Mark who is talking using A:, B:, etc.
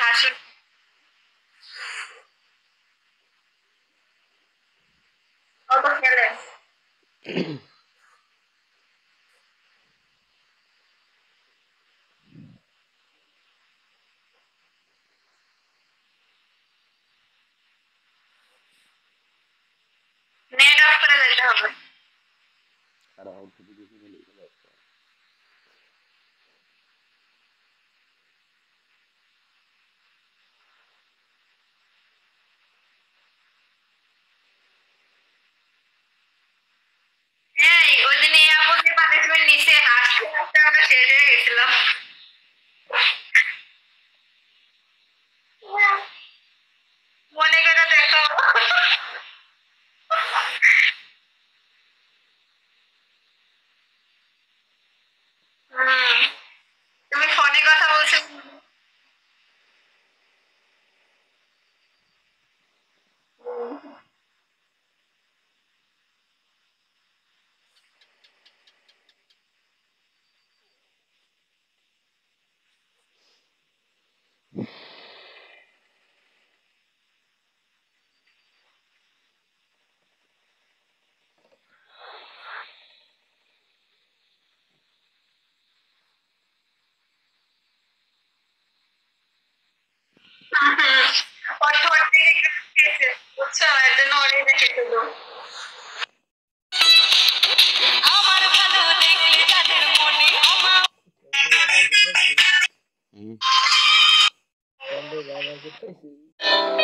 A: হাসুন কত খেলেন net off করে দিতে হবে
B: আর আউট থেকে কিছু বলে গেল
A: হ্যাঁ ওই দিন এই আপু যে পানিশমেন্ট নিচে হাসতে হাসতে আমরা শেষ হয়ে গেছিলাম মনে করে দেখো তুমি ফোনে কথা বলছো ওর ঠোঁট থেকে গেছে বুঝছো এর জন্য ওরে দেখে শুধু আমার ভালো দেখলে যাদের মনে আমার
B: বন্ধু বাবা করতেছি